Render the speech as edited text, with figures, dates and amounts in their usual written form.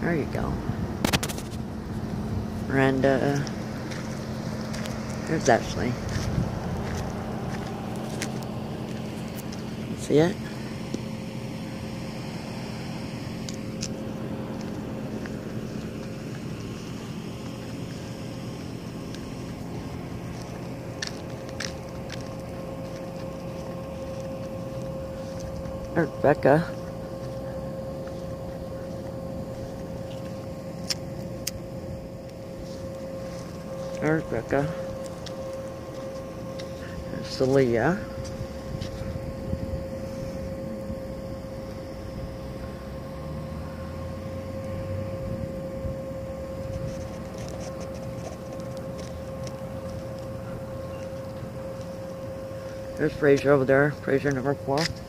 There you go. Miranda. There's Ashlie. See it? There's Becca. There's Becca. There's Celia. There's Fraser over there. Fraser number 4.